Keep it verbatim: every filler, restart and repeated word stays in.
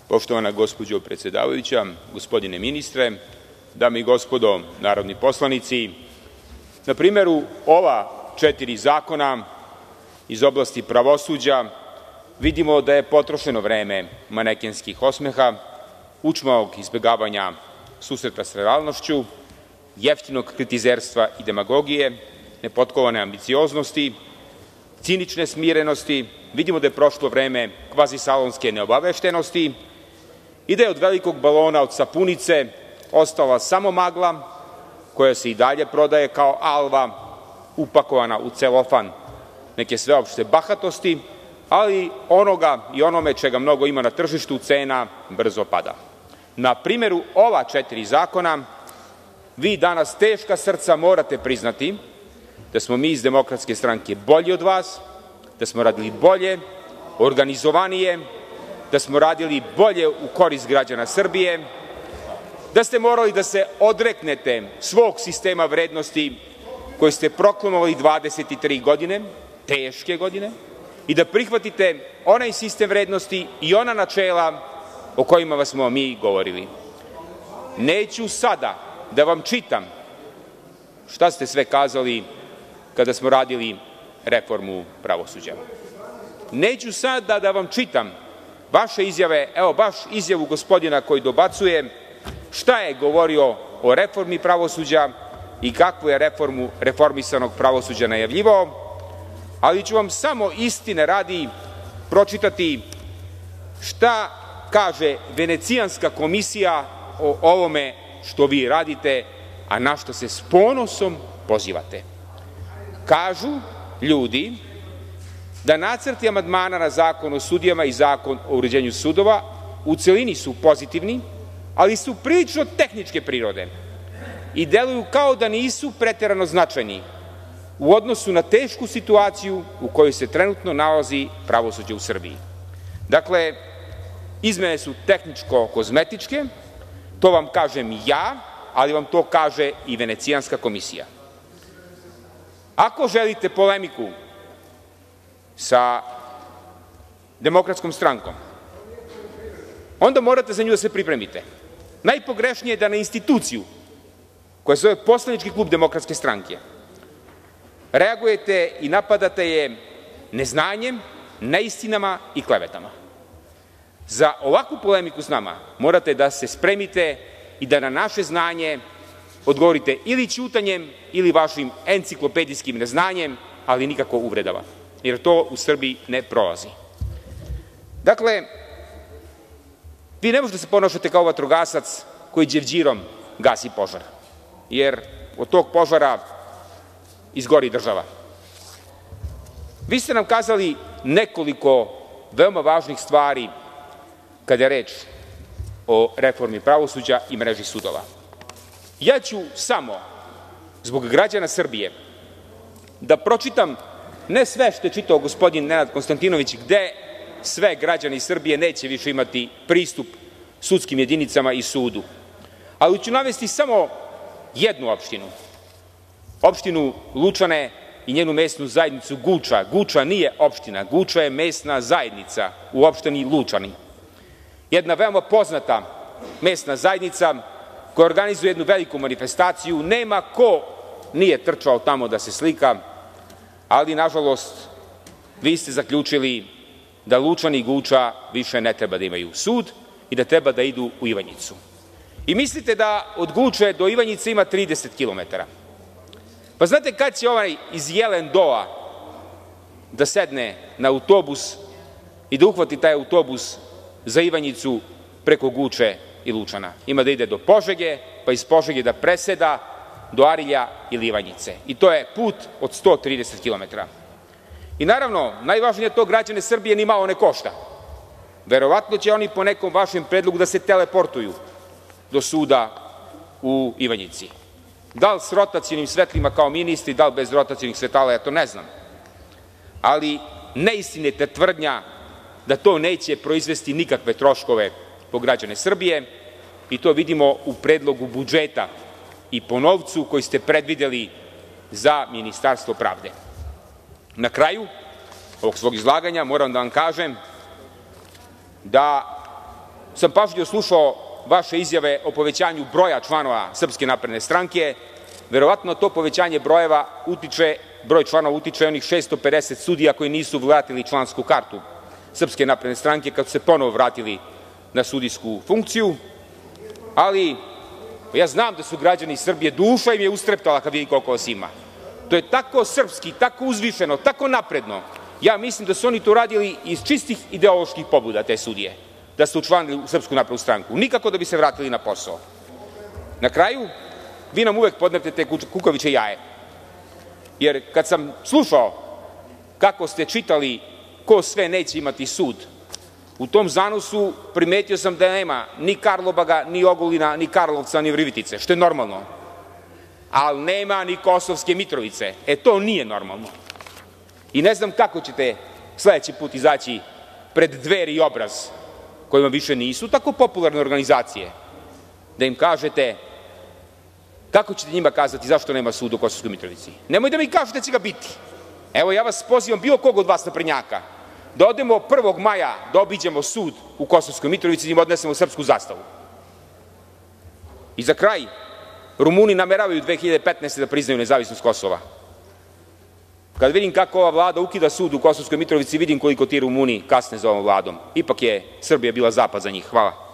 Poštovana gospođo predsedavajuća, gospodine ministre, dame i gospodo narodni poslanici, na primeru ova četiri zakona iz oblasti pravosuđa vidimo da je potrošeno vreme manekenskih osmeha, učmalog izbegavanja susreta sa realnošću, jeftinog kritizerstva i demagogije, nepotkovane ambicioznosti, cinične smirenosti. Vidimo da je prošlo vreme kvazisalonske neobaveštenosti i da je od velikog balona od sapunice ostala samo magla koja se i dalje prodaje kao alva, upakovana u celofan neke sveopšte bahatosti, ali onoga i onome čega mnogo ima na tržištu cena brzo pada. Na primeru ova četiri zakona vi danas teška srca morate priznati da smo mi iz Demokratske stranke bolji od vas, da smo radili bolje, organizovanije, da smo radili bolje u korist građana Srbije, da ste morali da se odreknete svog sistema vrednosti koji ste proklamovali dvadeset tri godine, teške godine, i da prihvatite onaj sistem vrednosti i ona načela o kojima smo mi govorili. Neću sada da vam čitam šta ste sve kazali kada smo radili reformu pravosuđa. Neću sada da vam čitam vaše izjave, evo baš izjavu gospodina koji dobacuje, šta je govorio o reformi pravosuđa i kakvu je reformu reformisanog pravosuđa najavljivao, ali ću vam samo istine radi pročitati šta kaže Venecijanska komisija o ovome što vi radite, a na što se s ponosom pozivate. Kažu ljudi da nacrti amandmana na Zakon o sudijama i Zakon o uređenju sudova u celini su pozitivni, ali su prilično tehničke prirode i deluju kao da nisu preterano značajni u odnosu na tešku situaciju u kojoj se trenutno nalazi pravosuđe u Srbiji. Dakle, izmene su tehničko-kozmetičke, to vam kažem ja, ali vam to kaže i Venecijanska komisija. Ako želite polemiku sa Demokratskom strankom, onda morate za nju da se pripremite. Najpogrešnije je da na instituciju koja se zove poslanički klub Demokratske stranke reagujete i napadate je neznanjem, neistinama i klevetama. Za ovakvu polemiku s nama morate da se spremite i da na naše znanje odgovorite ili ćutanjem ili vašim enciklopedijskim neznanjem, ali nikako uvredama, jer to u Srbiji ne prolazi. Dakle, vi ne možete da se ponašate kao vatrogasac koji đevđirom gasi požar, jer od tog požara izgori država. Vi ste nam kazali nekoliko veoma važnih stvari kada je reč o reformi pravosuđa i mreži sudova. Ja ću samo, zbog građana Srbije, da pročitam ne sve što je čitao gospodin Nenad Konstantinović, gde sve građani Srbije neće više imati pristup sudskim jedinicama i sudu, ali ću navesti samo jednu opštinu, opštinu Lučane i njenu mesnu zajednicu Guča. Guča nije opština, Guča je mesna zajednica u opštini Lučani. Jedna veoma poznata mesna zajednica koja organizuje jednu veliku manifestaciju. Nema ko nije trčao tamo da se slika, ali nažalost vi ste zaključili da Lučani i Guča više ne treba da imaju sud i da treba da idu u Ivanjicu. I mislite da od Guče do Ivanjice ima trideset kilometara. Pa znate kad će ovaj iz Jelendoa da sedne na autobus i da uhvati taj autobus za Ivanjicu preko Guče i Lučana? Ima da ide do Požege, pa iz Požege da preseda do Arilja ili Ivanjice. I to je put od sto trideset kilometara. I naravno, najvažnije to građane Srbije ni malo ne košta. Verovatno će oni po nekom vašem predlogu da se teleportuju do suda u Ivanjici. Da li s rotacionim svetlima kao ministri, da li bez rotacionih svetala, ja to ne znam. Ali neistinita tvrdnja da to neće proizvesti nikakve troškove po građane Srbije i to vidimo u predlogu budžeta i po novcu koji ste predvideli za Ministarstvo pravde. Na kraju ovog svog izlaganja moram da vam kažem da sam pažljivo slušao vaše izjave o povećanju broja članova Srpske napredne stranke. Verovatno to povećanje brojeva utiče, broj članova utiče onih šessto pedeset sudija koji nisu vratili člansku kartu Srpske napredne stranke kad su se ponovo vratili na sudijsku funkciju, ali ja znam da su građani Srbije, duša im je ustreptala kad vidi koliko vas ima. To je tako srpski, tako uzvišeno, tako napredno. Ja mislim da su oni to radili iz čistih ideoloških pobuda, te sudije, da su učlanili u Srpsku naprednu stranku, nikako da bi se vratili na posao. Na kraju, vi nam uvek podmetnete kukavičje jaje, jer kad sam slušao kako ste čitali ko sve neće imati sud, u tom zanosu primetio sam da nema ni Karlobaga, ni Ogulina, ni Karlovca, ni Virovitice, što je normalno, ali nema ni Kosovske Mitrovice. E, to nije normalno. I ne znam kako ćete sledeći put izaći pred Dveri i Obraz, kojima više nisu tako popularne organizacije, da im kažete, kako ćete njima kazati zašto nema suda u Kosovskoj Mitrovici? Nemoj da mi kažete da će ga biti. Evo, ja vas pozivam, bilo kog od vas naprednjaka, da odemo prvog maja da obiđemo sud u Kosovskoj Mitrovici i da im odnesemo srpsku zastavu. I za kraj, Rumuni nameravaju dve hiljade petnaeste. da priznaju nezavisnost Kosova. Kad vidim kako ova vlada ukida sud u Kosovskoj Mitrovici, vidim koliko ti Rumuni kasne za ovom vladom. Ipak je Srbija bila zapad za njih. Hvala.